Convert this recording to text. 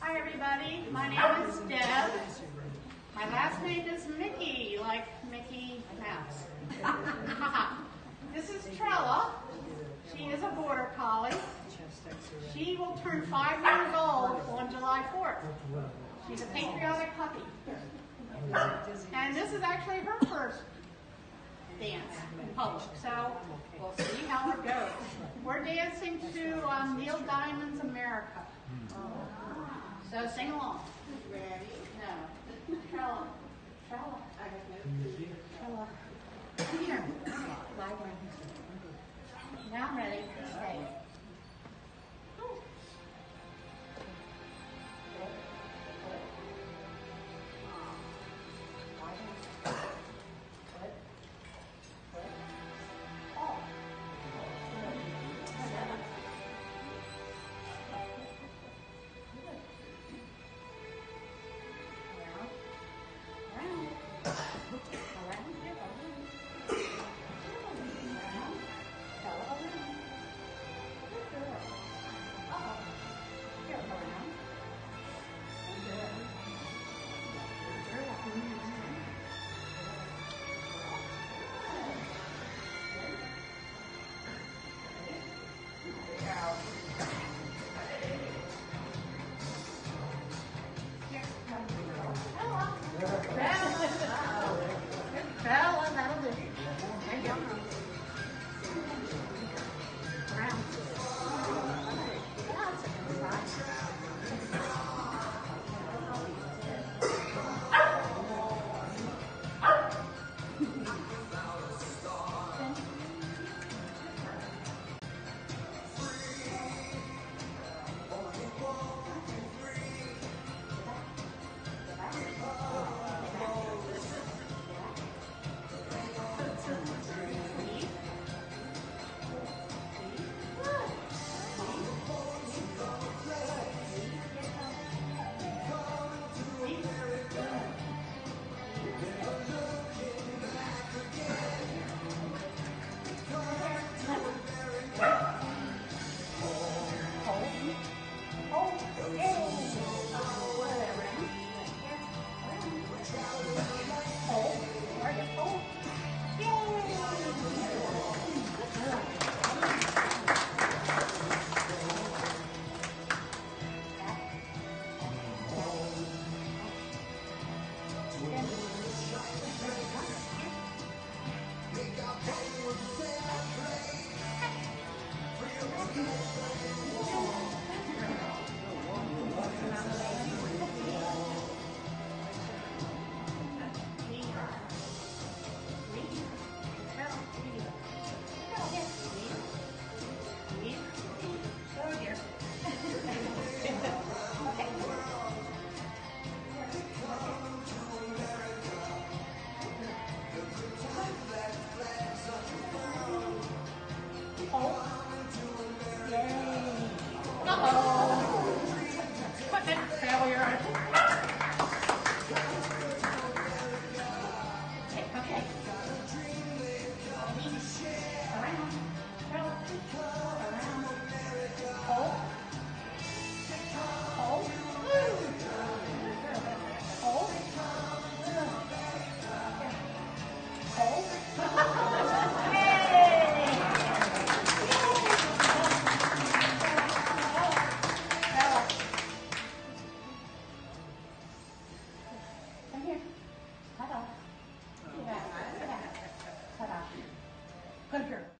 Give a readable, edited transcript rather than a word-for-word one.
Hi everybody, my name is Deb. My last name is Mickey, like Mickey Mouse. This is Trella. She is a border collie. She will turn 5 years old on July 4th. She's a patriotic puppy. And this is actually her first dance in public, so we'll see how it goes. We're dancing to Neil Diamond's America. So sing along. Ready? No. Trella. Trella. Trella. Come here. Now I'm ready. Okay. Trella, that'll do. There you go. Around. That's a good size. Failure. Okay. Around. Around. Hold. Hold. Hold. Hold. Yay! Come here.